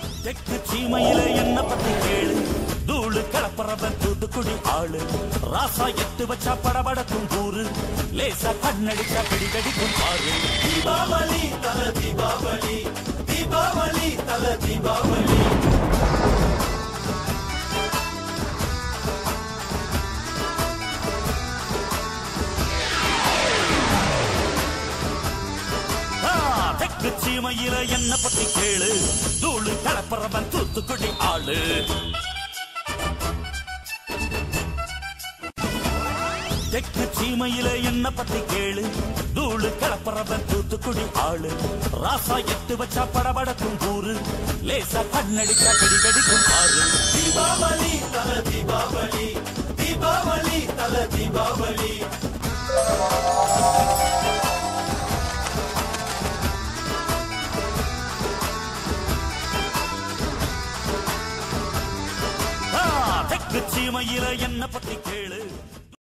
தெற்கு சீமையில என்ன பத்தி கேளு, தூளு கிளப்புறவன் தூத்துக்குடி ஆளு. ராசா எட்டு வச்சா படபடக்கும் கூறு, லேசா கண்ணடிச்சா கடி கடிக்கும் பாரு. தீபாவளி தல தீபாவளி, தீபாவளி தல தீபாவளி. தெற்கு சீமையில என்ன பத்தி கேளு, தூளு கிளப்புறவன் தூத்துக்குடி ஆளு. தெற்கு சீமையில என்ன பத்தி கேளு, தூளு கிளப்புறவன் தூத்துக்குடி ஆளு. ராசா எட்டு வச்சா படபடக்கும் கூறு, லேசா கண்ணடிச்சா கடி கடிக்கும் பாரு. தீபாவளி தல தீபாவளி, தீபாவளி தல தீபாவளி. தெற்கு சீமையில என்ன பத்தி கேளு.